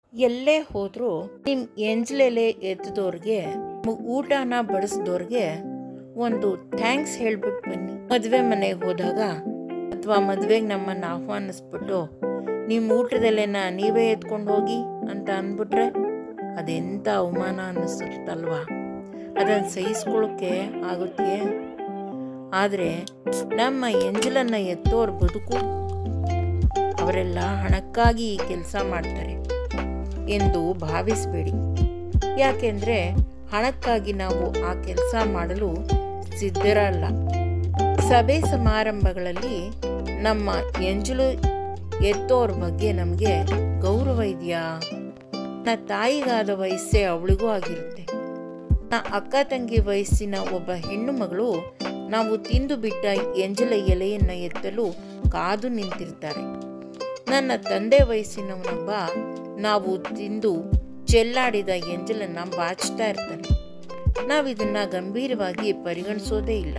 ಎಲ್ಲೇ ಹೋದರೂ ನಿಮ್ಮ ಎಂಜಲೆಲೆ ಎತ್ತಿದವ್ರಿಗೆ ಊಟನ ಬಡಿಸಿದವ್ರಿಗೆ ಒಂದು ಥ್ಯಾಂಕ್ಸ್ ಹೇಳ್ಬಿಟ್ಟು ಬನ್ನಿ. ಮದುವೆ ಮನೆಗೆ ಹೋದಾಗ ಅಥವಾ ಮದುವೆಗೆ ನಮ್ಮನ್ನು ಆಹ್ವಾನಿಸ್ಬಿಟ್ಟು ನಿಮ್ಮ ಊಟದಲ್ಲೇನ ನೀವೇ ಎತ್ಕೊಂಡು ಹೋಗಿ ಅಂತ ಅಂದ್ಬಿಟ್ರೆ ಅದೆಂಥ ಅವಮಾನ ಅನ್ನಿಸುತ್ತಲ್ವಾ. ಅದನ್ನು ಸಹಿಸ್ಕೊಳ್ಳೋಕ್ಕೆ ಆಗುತ್ತೆ. ಆದರೆ ನಮ್ಮ ಎಂಜಲನ್ನು ಎತ್ತೋರ ಬದುಕು ಅವರೆಲ್ಲ ಹಣಕ್ಕಾಗಿ ಈ ಕೆಲಸ ಮಾಡ್ತಾರೆ ಎಂದು ಭಾವಿಸಬೇಡಿ. ಯಾಕೆಂದರೆ ಹಣಕ್ಕಾಗಿ ನಾವು ಆ ಕೆಲಸ ಮಾಡಲು ಸಿದ್ಧರಲ್ಲ. ಸಭೆ ಸಮಾರಂಭಗಳಲ್ಲಿ ನಮ್ಮ ಎಂಜಲು ಎತ್ತೋರ ಬಗ್ಗೆ ನಮಗೆ ಗೌರವ ಇದೆಯಾ? ನನ್ನ ತಾಯಿಗಾದ ವಯಸ್ಸೇ ಅವಳಿಗೂ ಆಗಿರುತ್ತೆ. ನನ್ನ ಅಕ್ಕ ತಂಗಿ ವಯಸ್ಸಿನ ಒಬ್ಬ ಹೆಣ್ಣು ಮಗಳು ನಾವು ತಿಂದು ಬಿಟ್ಟ ಎಂಜಲ ಎಲೆಯನ್ನು ಎತ್ತಲು ಕಾದು ನಿಂತಿರ್ತಾರೆ. ನನ್ನ ತಂದೆ ವಯಸ್ಸಿನವನೊಬ್ಬ ನಾವು ತಿಂದು ಚೆಲ್ಲಾಡಿದ ಎಂಜಲನ್ನು ಬಾಚ್ತಾ ಇರ್ತಾನೆ. ನಾವಿದನ್ನು ಗಂಭೀರವಾಗಿ ಪರಿಗಣಿಸೋದೇ ಇಲ್ಲ.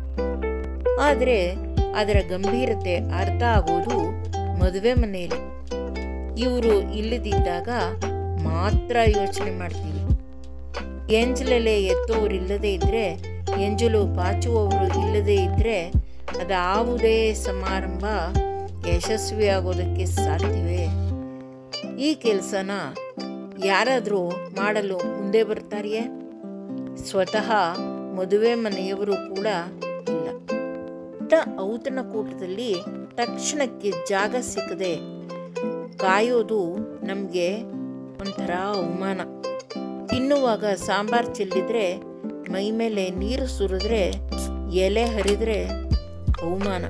ಆದರೆ ಅದರ ಗಂಭೀರತೆ ಅರ್ಥ ಆಗೋದು ಮದುವೆ ಮನೆಯಲ್ಲಿ. ಇವರು ಇಲ್ಲದಿದ್ದಾಗ ಮಾತ್ರ ಯೋಚನೆ ಮಾಡ್ತೀವಿ. ಎಂಜಲೆಲೆ ಎತ್ತೋರಿಲ್ಲದೆ ಇದ್ದರೆ, ಎಂಜಲು ಬಾಚುವವರು ಇಲ್ಲದೆ ಇದ್ದರೆ ಅದಾವುದೇ ಸಮಾರಂಭ ಯಶಸ್ವಿಯಾಗೋದಕ್ಕೆ ಸಾಧ್ಯವೇ? ಈ ಕೆಲಸನ ಯಾರಾದರೂ ಮಾಡಲು ಮುಂದೆ ಬರ್ತಾರೆಯೇ? ಸ್ವತಃ ಮದುವೆ ಮನೆಯವರು ಕೂಡ ಇಲ್ಲ. ಔತಣಕೂಟದಲ್ಲಿ ತಕ್ಷಣಕ್ಕೆ ಜಾಗ ಸಿಕ್ಕದೆ ಕಾಯೋದು ನಮಗೆ ಒಂಥರ ಅವಮಾನ. ತಿನ್ನುವಾಗ ಸಾಂಬಾರು ಚೆಲ್ಲಿದ್ರೆ, ಮೈ ಮೇಲೆ ನೀರು ಸುರಿದ್ರೆ, ಎಲೆ ಹರಿದ್ರೆ ಅವಮಾನ.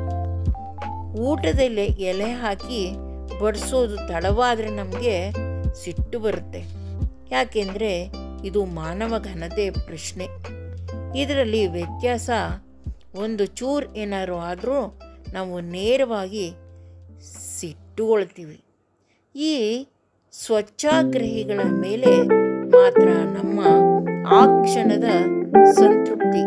ಊಟದಲ್ಲಿ ಎಲೆ ಹಾಕಿ ಬಡಿಸೋದು ತಡವಾದರೆ ನಮಗೆ ಸಿಟ್ಟು ಬರುತ್ತೆ. ಯಾಕೆಂದರೆ ಇದು ಮಾನವ ಘನತೆ ಪ್ರಶ್ನೆ. ಇದರಲ್ಲಿ ವ್ಯತ್ಯಾಸ ಒಂದು ಚೂರು ಏನಾದ್ರು ಆದರೂ ನಾವು ನೇರವಾಗಿ ಸಿಟ್ಟುಗೊಳ್ತೀವಿ. ಈ ಸ್ವಚ್ಛಾಗ್ರಹಿಗಳ ಮೇಲೆ ಮಾತ್ರ ನಮ್ಮ ಆ ಕ್ಷಣದ ಸಂತೃಪ್ತಿ.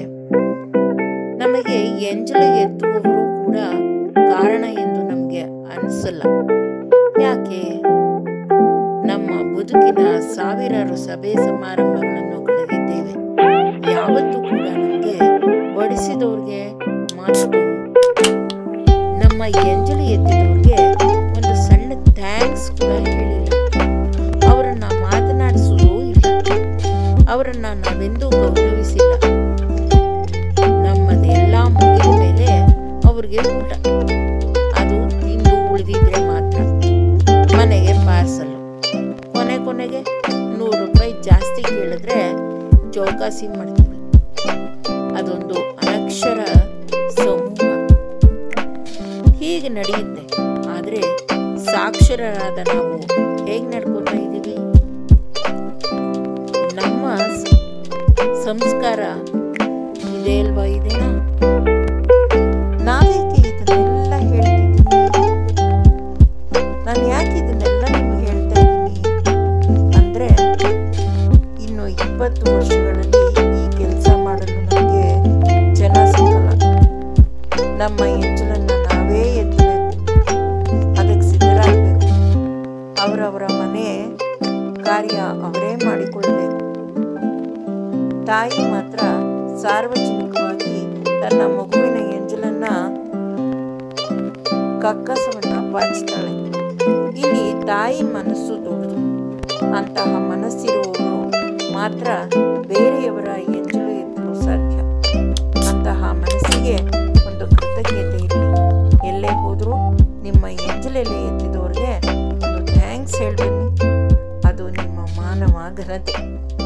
ನಮಗೆ ಎಂಜಲು ಎತ್ತುವವರು ಕೂಡ ಕಾರಣ ಎಂದು ನಮಗೆ ಅನಿಸಲ್ಲ. ಯಾಕೆ? ನಮ್ಮ ಬದುಕಿನ ಸಾವಿರಾರು ಸಭೆ ಸಮಾರಂಭಗಳನ್ನು ಕಳೆದಿದ್ದೇವೆ. ಯಾವತ್ತೂ ಕೂಡ ನಮಗೆ ಬಡಿಸಿದವ್ರಿಗೆ ಮಾತು, ನಮ್ಮ ಎಂಜಲು ಎತ್ತಿದವ್ರಿಗೆ ಒಂದು ಸಣ್ಣ ಥ್ಯಾಂಕ್ಸ್ ಕೂಡ ಹೇಳಿಲ್ಲ. ಅವರನ್ನು ಮಾತನಾಡಿಸೋದೂ ಇಲ್ಲ. ಅವರನ್ನು ನಾವೆಂದೂ ಗೌರವಿಸಿಲ್ಲ. ನಮ್ಮದೆಲ್ಲ ಮುಗಿದ ಮೇಲೆ ಅವ್ರಿಗೆ ಊಟ, ಅದು ತಿಂದು ಉಳಿದಿದ್ರೆ ಮಾತ್ರ ಮನೆಗೆ ಪಾರ್ಸಲ್ಲು. ಕೊನೆಗೆ 100 ರೂಪಾಯಿ ಜಾಸ್ತಿ ಕೇಳಿದ್ರೆ ಚೌಕಾಸಿ ಮಾಡ್ತೀವಿ. ಅದೊಂದು ಅನಕ್ಷರ ಸಮೂಹ. ಹೀಗೆ ನಡೆಯುತ್ತೆ. ಆದರೆ ಸಾಕ್ಷರರಾದ ನಾವು ಹೇಗೆ ನಡ್ಕೋತಾ ಇದ್ದೀವಿ? ನಮ್ಮ ಸಂಸ್ಕಾರ ಇದೆ ಅಲ್ವಾ? ಇದೇನಾ? ನಾವೇಕೆ ಇದನ್ನೆಲ್ಲ ಹೇಳ್ತಿದ್ದೀನಿ? ನಾನು ಯಾಕೆ ಇದನ್ನೆಲ್ಲ ನಿಮಗೆ ಹೇಳ್ತಾ ಇದ್ದೀನಿ ಅಂದರೆ, ಇನ್ನು 20 ವರ್ಷಗಳಲ್ಲಿ ಈ ಕೆಲಸ ಮಾಡಲು ನಮಗೆ ಜನ ಸಿಗಲ್ಲ. ನಮ್ಮ ಎಂಜಲನ್ನು ನಾವೇ ಎತ್ತಬೇಕು. ಅದಕ್ಕೆ ಸಿದ್ಧರಾಗಬೇಕು. ಅವರವರ ಮನೆ ಕಾರ್ಯ ಅವರೇ ಮಾಡಿಕೊಳ್ಳಬೇಕು. ತಾಯಿ ಮಾತ್ರ ಸಾರ್ವಜನಿಕವಾಗಿ ತನ್ನ ಮಗುವಿನ ಎಂಜಲನ್ನ ಕಕ್ಕಸವನ್ನ ಬಾಚ್ತಾಳೆ. ಇಲ್ಲಿ ತಾಯಿ ಮನಸ್ಸು ದೊಡ್ಡದು. ಅಂತಹ ಮನಸ್ಸಿರುವವರು ಮಾತ್ರ ಬೇರೆಯವರ ಎಂಜಲು ಎತ್ತಲು ಸಾಧ್ಯ. ಅಂತಹ ಮನಸ್ಸಿಗೆ ಒಂದು ಕೃತಜ್ಞತೆ ಇರಲಿ. ಎಲ್ಲೇ ಹೋದರೂ ನಿಮ್ಮ ಎಂಜಲೆಲೆ ಎತ್ತಿದವ್ರಿಗೆ ಒಂದು ಥ್ಯಾಂಕ್ಸ್ ಹೇಳ್ಬನ್ನಿ. ಅದು ನಿಮ್ಮ ಮಾನವ ಘನತೆ.